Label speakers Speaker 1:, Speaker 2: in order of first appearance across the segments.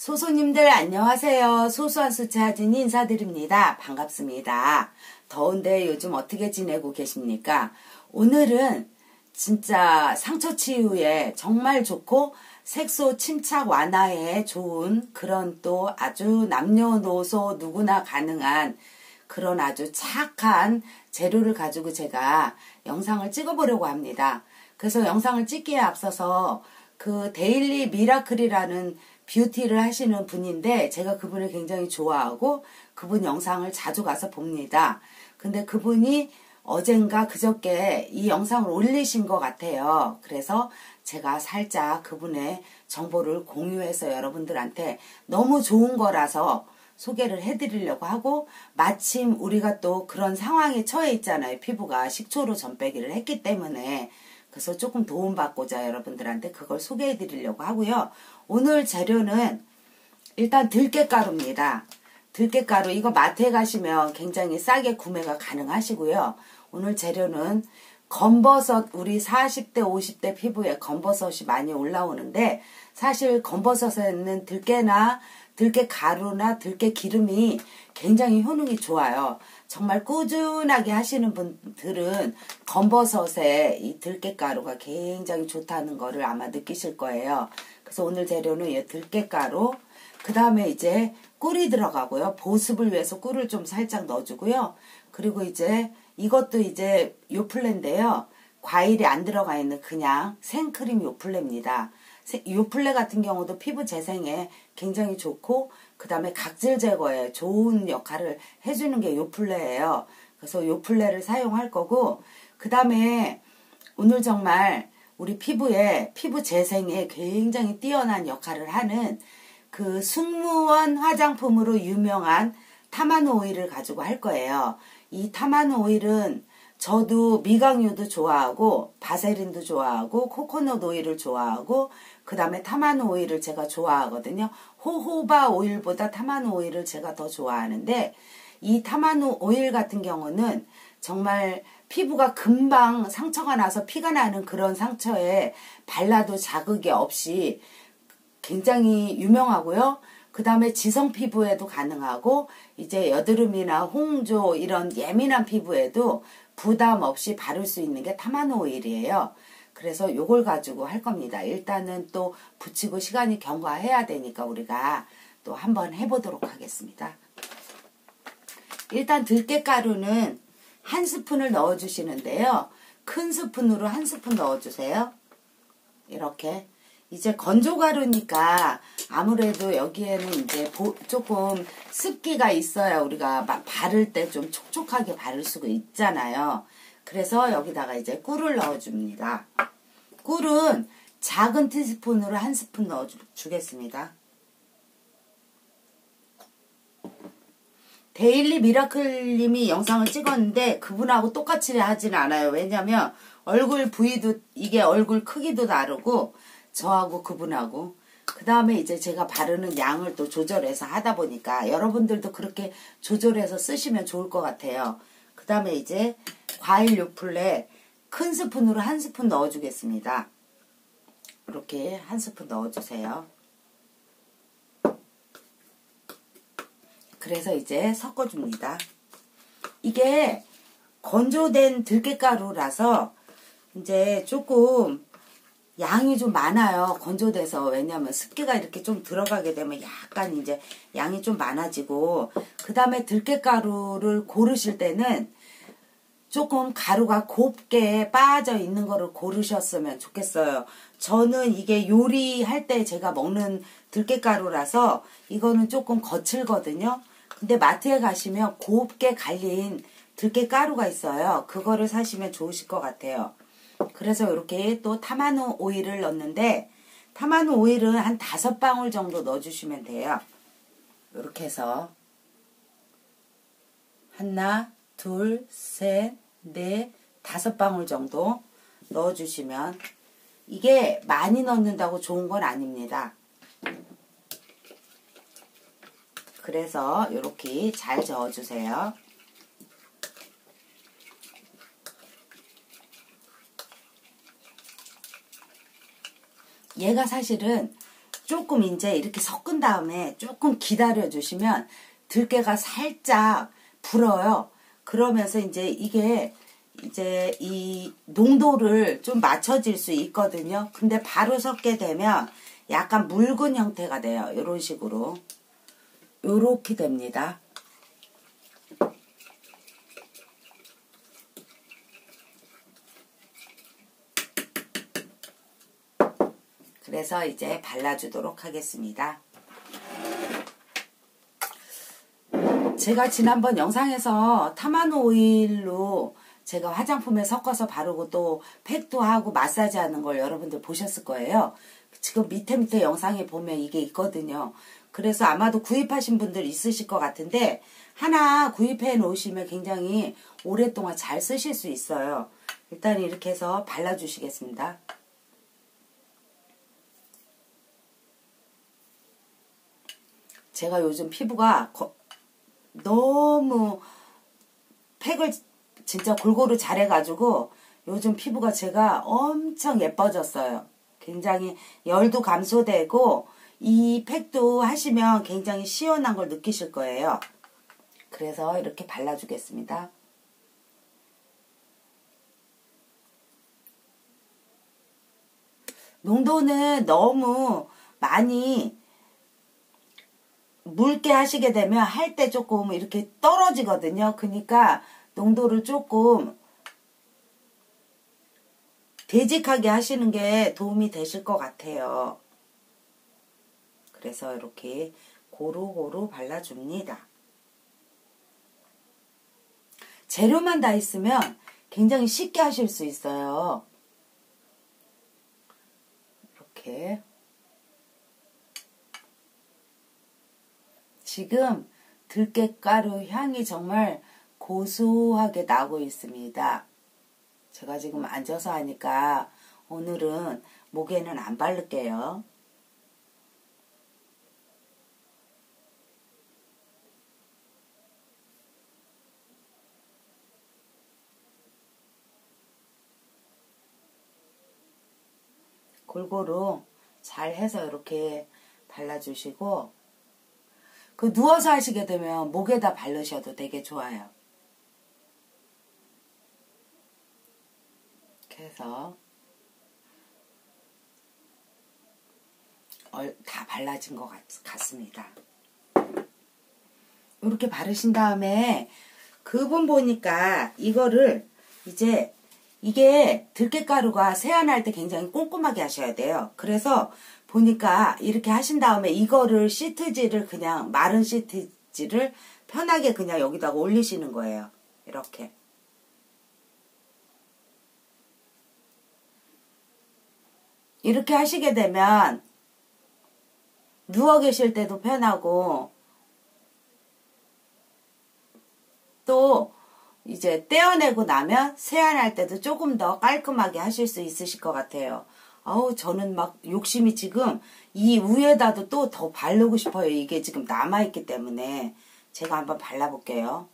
Speaker 1: 소소님들 안녕하세요. 소소한 수채아진이 인사드립니다. 반갑습니다. 더운데 요즘 어떻게 지내고 계십니까? 오늘은 진짜 상처 치유에 정말 좋고 색소 침착 완화에 좋은 그런 또 아주 남녀노소 누구나 가능한 그런 아주 착한 재료를 가지고 제가 영상을 찍어보려고 합니다. 그래서 영상을 찍기에 앞서서 그 데일리 미라클이라는 뷰티를 하시는 분인데 제가 그분을 굉장히 좋아하고 그분 영상을 자주 가서 봅니다. 근데 그분이 어젠가 그저께 이 영상을 올리신 것 같아요. 그래서 제가 살짝 그분의 정보를 공유해서 여러분들한테 너무 좋은 거라서 소개를 해드리려고 하고, 마침 우리가 또 그런 상황에 처해 있잖아요. 피부가 식초로 전빼기를 했기 때문에. 그래서 조금 도움받고자 여러분들한테 그걸 소개해 드리려고 하고요. 오늘 재료는 일단 들깨가루입니다. 들깨가루 이거 마트에 가시면 굉장히 싸게 구매가 가능하시고요. 오늘 재료는 검버섯, 우리 40대 50대 피부에 검버섯이 많이 올라오는데 사실 검버섯에는 들깨나 들깨가루나 들깨기름이 굉장히 효능이 좋아요. 정말 꾸준하게 하시는 분들은 검버섯에 이 들깨가루가 굉장히 좋다는 거를 아마 느끼실 거예요. 그래서 오늘 재료는 이 들깨가루, 그 다음에 이제 꿀이 들어가고요. 보습을 위해서 꿀을 좀 살짝 넣어주고요. 그리고 이제 이것도 이제 요플레인데요. 과일이 안 들어가 있는 그냥 생크림 요플레입니다. 요플레 같은 경우도 피부 재생에 굉장히 좋고 그 다음에 각질 제거에 좋은 역할을 해주는 게 요플레예요. 그래서 요플레를 사용할 거고, 그 다음에 오늘 정말 우리 피부 재생에 굉장히 뛰어난 역할을 하는 그 승무원 화장품으로 유명한 타마노 오일을 가지고 할 거예요. 이 타마노 오일은 저도 미강유도 좋아하고 바세린도 좋아하고 코코넛 오일을 좋아하고 그 다음에 타마노 오일을 제가 좋아하거든요. 호호바 오일보다 타마노 오일을 제가 더 좋아하는데, 이 타마노 오일 같은 경우는 정말 피부가 금방 상처가 나서 피가 나는 그런 상처에 발라도 자극이 없이 굉장히 유명하고요. 그 다음에 지성 피부에도 가능하고 이제 여드름이나 홍조 이런 예민한 피부에도 부담 없이 바를 수 있는 게 타마노 오일이에요. 그래서 요걸 가지고 할 겁니다. 일단은 또 붙이고 시간이 경과해야 되니까 우리가 또 한번 해보도록 하겠습니다. 일단 들깨가루는 한 스푼을 넣어주시는데요. 큰 스푼으로 한 스푼 넣어주세요. 이렇게. 이제 건조가루니까 아무래도 여기에는 이제 조금 습기가 있어야 우리가 막 바를 때 좀 촉촉하게 바를 수가 있잖아요. 그래서 여기다가 이제 꿀을 넣어줍니다. 꿀은 작은 티스푼으로 한 스푼 넣어주겠습니다. 데일리 미라클님이 영상을 찍었는데 그분하고 똑같이 하진 않아요. 왜냐면 얼굴 부위도 이게 얼굴 크기도 다르고 저하고 그분하고, 그 다음에 이제 제가 바르는 양을 또 조절해서 하다 보니까 여러분들도 그렇게 조절해서 쓰시면 좋을 것 같아요. 그 다음에 이제 과일 요플레 큰 스푼으로 한 스푼 넣어주겠습니다. 이렇게 한 스푼 넣어주세요. 그래서 이제 섞어줍니다. 이게 건조된 들깨가루라서 이제 조금 양이 좀 많아요. 건조돼서. 왜냐면 습기가 이렇게 좀 들어가게 되면 약간 이제 양이 좀 많아지고, 그 다음에 들깨가루를 고르실 때는 조금 가루가 곱게 빠져 있는 거를 고르셨으면 좋겠어요. 저는 이게 요리할 때 제가 먹는 들깨가루라서 이거는 조금 거칠거든요. 근데 마트에 가시면 곱게 갈린 들깨가루가 있어요. 그거를 사시면 좋으실 것 같아요. 그래서 이렇게 또 타마노 오일을 넣는데, 타마노 오일은 한 5방울 정도 넣어주시면 돼요. 이렇게 해서 하나, 둘, 셋, 넷, 5방울 정도 넣어주시면, 이게 많이 넣는다고 좋은 건 아닙니다. 그래서 이렇게 잘 저어주세요. 얘가 사실은 조금 이제 이렇게 섞은 다음에 조금 기다려 주시면 들깨가 살짝 불어요. 그러면서 이제 이게 이제 이 농도를 좀 맞춰질 수 있거든요. 근데 바로 섞게 되면 약간 묽은 형태가 돼요. 이런 식으로. 요렇게 됩니다. 그래서 이제 발라주도록 하겠습니다. 제가 지난번 영상에서 타마노 오일로 제가 화장품에 섞어서 바르고 또 팩도 하고 마사지 하는 걸 여러분들 보셨을 거예요. 지금 밑에 영상에 보면 이게 있거든요. 그래서 아마도 구입하신 분들 있으실 것 같은데 하나 구입해 놓으시면 굉장히 오랫동안 잘 쓰실 수 있어요. 일단 이렇게 해서 발라주시겠습니다. 제가 요즘 피부가 너무 팩을 진짜 골고루 잘해가지고 요즘 피부가 제가 엄청 예뻐졌어요. 굉장히 열도 감소되고 이 팩도 하시면 굉장히 시원한 걸 느끼실 거예요. 그래서 이렇게 발라주겠습니다. 농도는 너무 많이 묽게 하시게 되면 할 때 조금 이렇게 떨어지거든요. 그러니까 농도를 조금 되직하게 하시는 게 도움이 되실 것 같아요. 그래서 이렇게 고루고루 발라줍니다. 재료만 다 있으면 굉장히 쉽게 하실 수 있어요. 이렇게. 지금 들깨가루 향이 정말 고소하게 나고 있습니다. 제가 지금 앉아서 하니까 오늘은 목에는 안 바를게요. 골고루 잘 해서 이렇게 발라주시고 그 누워서 하시게 되면 목에다 바르셔도 되게 좋아요. 이렇게 해서 다 발라진 것 같습니다. 이렇게 바르신 다음에 그분 보니까 이거를 이제 이게 들깨가루가 세안할 때 굉장히 꼼꼼하게 하셔야 돼요. 그래서 보니까 이렇게 하신 다음에 이거를 시트지를 그냥 마른 시트지를 편하게 그냥 여기다가 올리시는 거예요. 이렇게. 이렇게 하시게 되면 누워 계실 때도 편하고 또 이제 떼어내고 나면 세안할 때도 조금 더 깔끔하게 하실 수 있으실 것 같아요. 아우 저는 막 욕심이 지금 이 위에다도 또 더 바르고 싶어요. 이게 지금 남아있기 때문에 제가 한번 발라볼게요.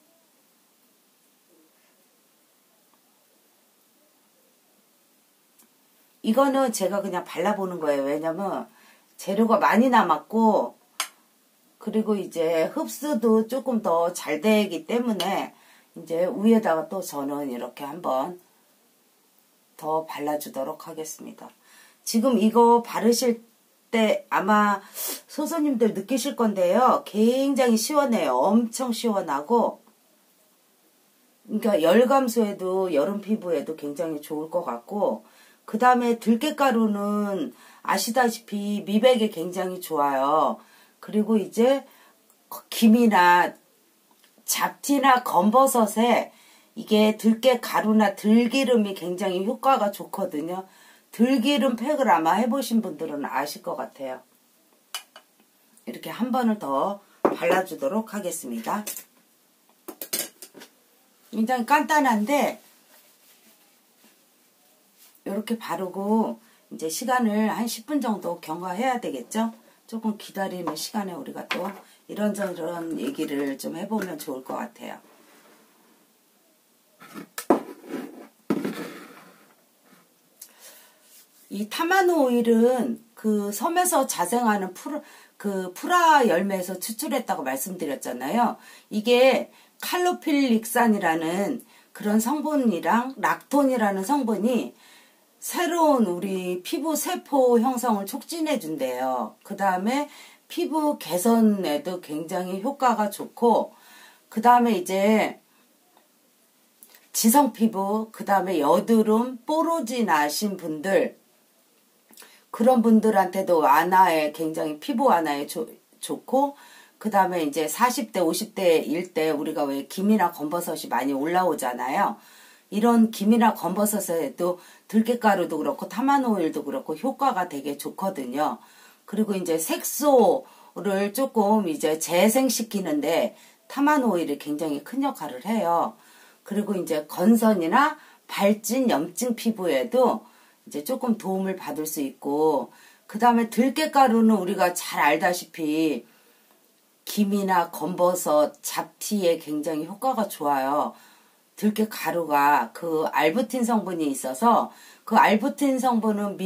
Speaker 1: 이거는 제가 그냥 발라보는 거예요. 왜냐면 재료가 많이 남았고 그리고 이제 흡수도 조금 더 잘 되기 때문에 이제 위에다가 또 저는 이렇게 한번 더 발라주도록 하겠습니다. 지금 이거 바르실 때 아마 소소님들 느끼실 건데요. 굉장히 시원해요. 엄청 시원하고 그러니까 열 감소에도 여름 피부에도 굉장히 좋을 것 같고 그 다음에 들깨가루는 아시다시피 미백에 굉장히 좋아요. 그리고 이제 김이나 잡티나 검버섯에 이게 들깨가루나 들기름이 굉장히 효과가 좋거든요. 들기름 팩을 아마 해보신 분들은 아실 것 같아요. 이렇게 한 번을 더 발라주도록 하겠습니다. 굉장히 간단한데 이렇게 바르고 이제 시간을 한 10분 정도 경과해야 되겠죠? 조금 기다리는 시간에 우리가 또 이런저런 얘기를 좀 해보면 좋을 것 같아요. 이 타마노 오일은 그 섬에서 자생하는 프라 열매에서 추출했다고 말씀드렸잖아요. 이게 칼로필릭산이라는 그런 성분이랑 락톤이라는 성분이 새로운 우리 피부 세포 형성을 촉진해 준대요. 그 다음에 피부 개선에도 굉장히 효과가 좋고, 그 다음에 이제 지성 피부, 그 다음에 여드름, 뽀로지 나신 분들, 그런 분들한테도 완화에 굉장히 피부 완화에 좋고, 그 다음에 이제 40대, 50대일 때 우리가 왜 김이나 검버섯이 많이 올라오잖아요. 이런 김이나 검버섯에도 들깨가루도 그렇고 타마노일도 그렇고 효과가 되게 좋거든요. 그리고 이제 색소를 조금 이제 재생시키는데 타마노일이 굉장히 큰 역할을 해요. 그리고 이제 건선이나 발진, 염증 피부에도 이제 조금 도움을 받을 수 있고, 그 다음에 들깨가루는 우리가 잘 알다시피 김이나 검버섯, 잡티에 굉장히 효과가 좋아요. 들깨가루가 그 알부틴 성분이 있어서 그 알부틴 성분은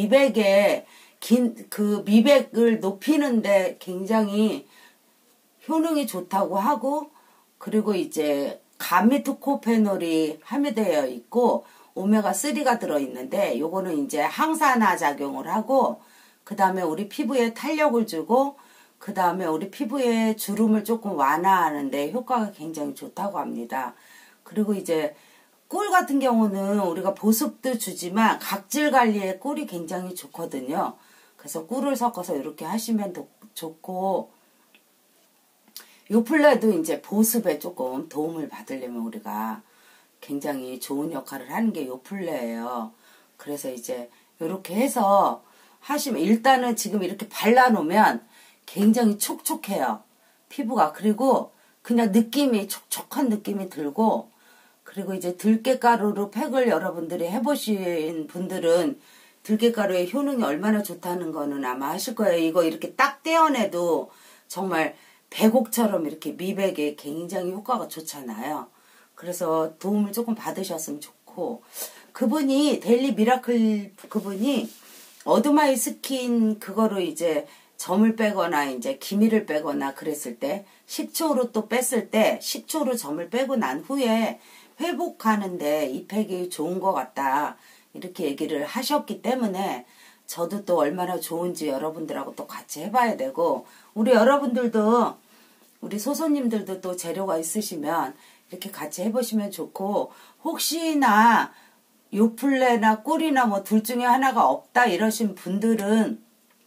Speaker 1: 그 미백을 높이는데 굉장히 효능이 좋다고 하고, 그리고 이제 가미토코페놀이 함유되어 있고 오메가3가 들어있는데 요거는 이제 항산화 작용을 하고, 그 다음에 우리 피부에 탄력을 주고, 그 다음에 우리 피부에 주름을 조금 완화하는데 효과가 굉장히 좋다고 합니다. 그리고 이제 꿀 같은 경우는 우리가 보습도 주지만 각질 관리에 꿀이 굉장히 좋거든요. 그래서 꿀을 섞어서 이렇게 하시면 좋고, 요플레도 이제 보습에 조금 도움을 받으려면 우리가 굉장히 좋은 역할을 하는 게 요플레예요. 그래서 이제 이렇게 해서 하시면, 일단은 지금 이렇게 발라놓으면 굉장히 촉촉해요, 피부가. 그리고 그냥 느낌이 촉촉한 느낌이 들고, 그리고 이제 들깨가루로 팩을 여러분들이 해보신 분들은 들깨가루의 효능이 얼마나 좋다는 거는 아마 아실 거예요. 이거 이렇게 딱 떼어내도 정말 백옥처럼 이렇게 미백에 굉장히 효과가 좋잖아요. 그래서 도움을 조금 받으셨으면 좋고, 그분이 데일리 미라클 그분이 어드마이 스킨 그거로 이제 점을 빼거나 이제 기미를 빼거나 그랬을 때 식초로 또 뺐을 때 식초로 점을 빼고 난 후에 회복하는데 이 팩이 좋은 것 같다 이렇게 얘기를 하셨기 때문에 저도 또 얼마나 좋은지 여러분들하고 또 같이 해봐야 되고, 우리 여러분들도 우리 소소님들도 또 재료가 있으시면 이렇게 같이 해보시면 좋고, 혹시나 요플레나 꿀이나 뭐 둘 중에 하나가 없다 이러신 분들은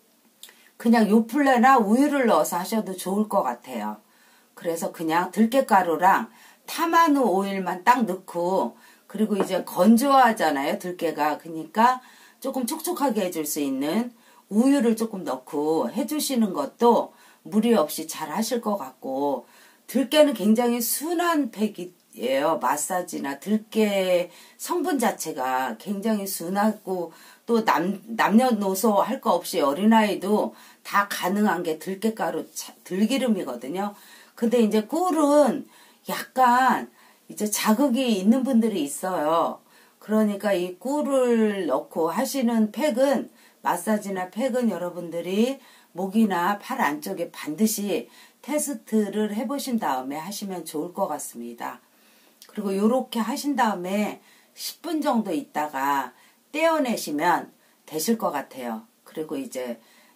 Speaker 1: 그냥 요플레나 우유를 넣어서 하셔도 좋을 것 같아요. 그래서 그냥 들깨가루랑 타마누 오일만 딱 넣고, 그리고 이제 건조하잖아요, 들깨가. 그러니까 조금 촉촉하게 해줄 수 있는 우유를 조금 넣고 해주시는 것도 무리 없이 잘 하실 것 같고, 들깨는 굉장히 순한 팩이에요. 마사지나 들깨 성분 자체가 굉장히 순하고, 또 남녀노소 할 거 없이 어린아이도 다 가능한 게 들깨가루, 들기름이거든요. 근데 이제 꿀은 약간 이제 자극이 있는 분들이 있어요. 그러니까 이 꿀을 넣고 하시는 팩은, 마사지나 팩은 여러분들이 목이나 팔 안쪽에 반드시 테스트를 해보신 다음에 하시면 좋을 것 같습니다. 그리고 요렇게 하신 다음에 10분 정도 있다가 떼어내시면 되실 것 같아요. 그리고 이제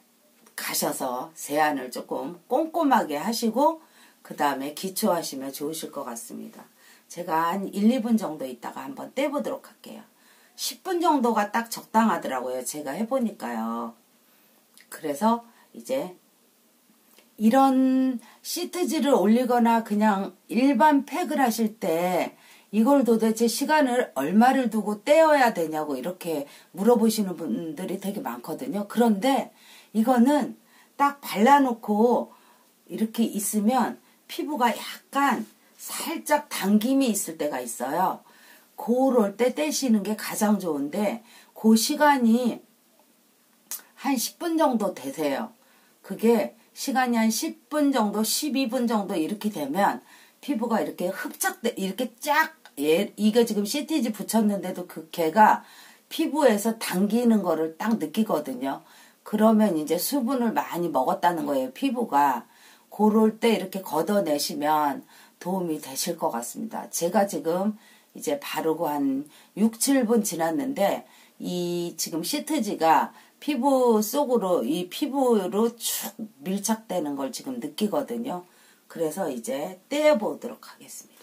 Speaker 1: 가셔서 세안을 조금 꼼꼼하게 하시고 그 다음에 기초하시면 좋으실 것 같습니다. 제가 한 1, 2분 정도 있다가 한번 떼보도록 할게요. 10분 정도가 딱 적당하더라고요. 제가 해보니까요. 그래서 이제 이런 시트지를 올리거나 그냥 일반 팩을 하실 때 이걸 도대체 시간을 얼마를 두고 떼어야 되냐고 이렇게 물어보시는 분들이 되게 많거든요. 그런데 이거는 딱 발라놓고 이렇게 있으면 피부가 약간 살짝 당김이 있을 때가 있어요. 그럴 때 떼시는 게 가장 좋은데, 그 시간이 한 10분 정도 되세요. 그게 시간이 한 10분 정도, 12분 정도 이렇게 되면 피부가 이렇게 이렇게 쫙, 이게 지금 CTG 붙였는데도 그 걔가 피부에서 당기는 거를 딱 느끼거든요. 그러면 이제 수분을 많이 먹었다는 거예요, 피부가. 그럴 때 이렇게 걷어내시면 도움이 되실 것 같습니다. 제가 지금 이제 바르고 한 6, 7분 지났는데 이 지금 시트지가 피부 속으로 이 피부로 쭉 밀착되는 걸 지금 느끼거든요. 그래서 이제 떼어보도록 하겠습니다.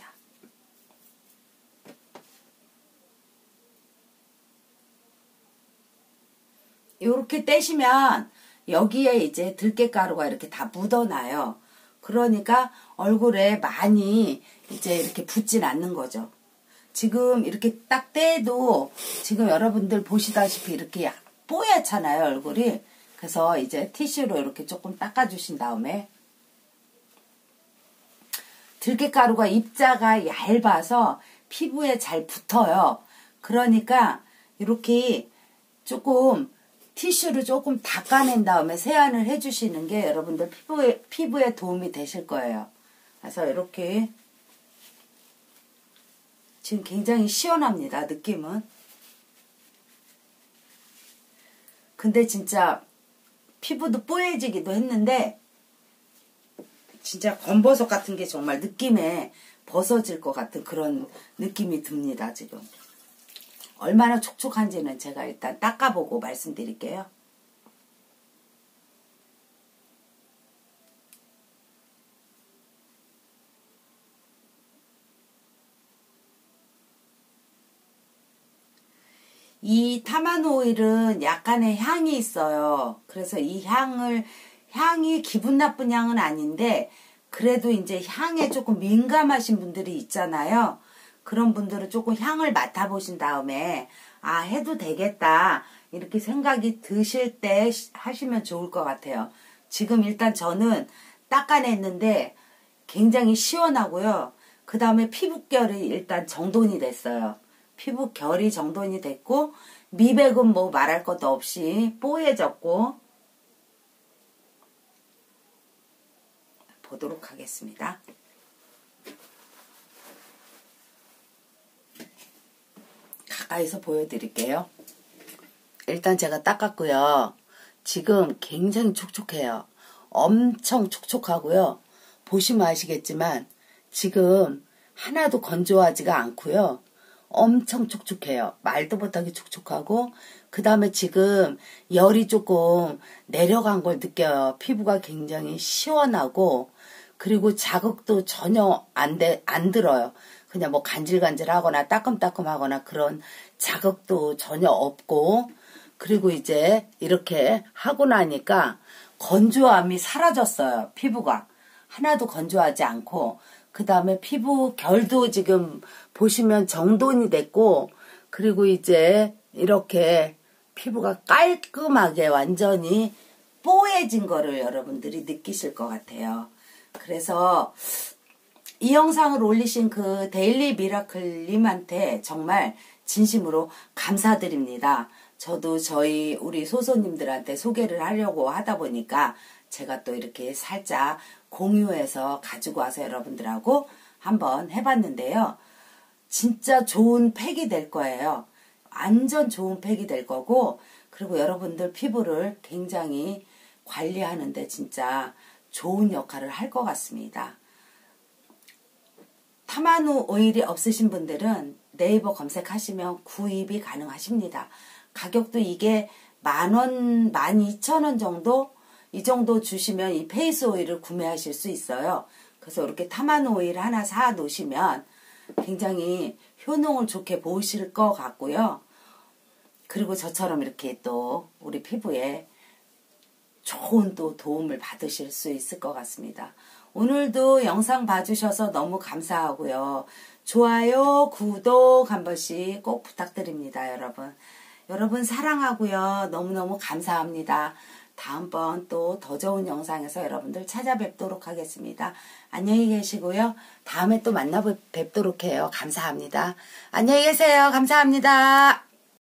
Speaker 1: 이렇게 떼시면 여기에 이제 들깨가루가 이렇게 다 묻어나요. 그러니까 얼굴에 많이 이제 이렇게 붙진 않는 거죠. 지금 이렇게 딱 떼도 지금 여러분들 보시다시피 이렇게 뽀얗잖아요, 얼굴이. 그래서 이제 티슈로 이렇게 조금 닦아주신 다음에 들깨가루가 입자가 얇아서 피부에 잘 붙어요. 그러니까 이렇게 조금 티슈를 조금 닦아낸 다음에 세안을 해주시는 게 여러분들 피부에 도움이 되실 거예요. 그래서 이렇게 지금 굉장히 시원합니다. 느낌은. 근데 진짜 피부도 뽀얘지기도 했는데 진짜 검버섯 같은 게 정말 느낌에 벗어질 것 같은 그런 느낌이 듭니다. 지금. 얼마나 촉촉한지는 제가 일단 닦아보고 말씀드릴게요. 이 타마노 오일은 약간의 향이 있어요. 그래서 이 향이 기분 나쁜 향은 아닌데, 그래도 이제 향에 조금 민감하신 분들이 있잖아요. 그런 분들은 조금 향을 맡아보신 다음에, 아, 해도 되겠다. 이렇게 생각이 드실 때 하시면 좋을 것 같아요. 지금 일단 저는 닦아냈는데 굉장히 시원하고요. 그 다음에 피부결이 일단 정돈이 됐어요. 피부 결이 정돈이 됐고 미백은 뭐 말할 것도 없이 뽀얘졌고 보도록 하겠습니다. 가까이서 보여드릴게요. 일단 제가 닦았고요. 지금 굉장히 촉촉해요. 엄청 촉촉하고요. 보시면 아시겠지만 지금 하나도 건조하지가 않고요. 엄청 촉촉해요. 말도 못하게 촉촉하고 그 다음에 지금 열이 조금 내려간 걸 느껴요. 피부가 굉장히 시원하고 그리고 자극도 전혀 안 들어요. 그냥 뭐 간질간질하거나 따끔따끔하거나 그런 자극도 전혀 없고 그리고 이제 이렇게 하고 나니까 건조함이 사라졌어요. 피부가. 하나도 건조하지 않고 그 다음에 피부 결도 지금 보시면 정돈이 됐고 그리고 이제 이렇게 피부가 깔끔하게 완전히 뽀얘진 거를 여러분들이 느끼실 것 같아요. 그래서 이 영상을 올리신 그 데일리 미라클님한테 정말 진심으로 감사드립니다. 저도 우리 소소님들한테 소개를 하려고 하다 보니까 제가 또 이렇게 살짝 공유해서 가지고 와서 여러분들하고 한번 해봤는데요. 진짜 좋은 팩이 될 거예요. 완전 좋은 팩이 될 거고 그리고 여러분들 피부를 굉장히 관리하는데 진짜 좋은 역할을 할 것 같습니다. 타마노 오일이 없으신 분들은 네이버 검색하시면 구입이 가능하십니다. 가격도 이게 10,000원, 12,000원 정도? 이 정도 주시면 이 페이스 오일을 구매하실 수 있어요. 그래서 이렇게 타마노 오일 하나 사 놓으시면 굉장히 효능을 좋게 보실 것 같고요. 그리고 저처럼 이렇게 또 우리 피부에 좋은 또 도움을 받으실 수 있을 것 같습니다. 오늘도 영상 봐주셔서 너무 감사하고요. 좋아요, 구독 한 번씩 꼭 부탁드립니다, 여러분. 여러분 사랑하고요. 너무너무 감사합니다. 다음번 또 더 좋은 영상에서 여러분들 찾아뵙도록 하겠습니다. 안녕히 계시고요. 다음에 또 만나 뵙도록 해요. 감사합니다. 안녕히 계세요. 감사합니다.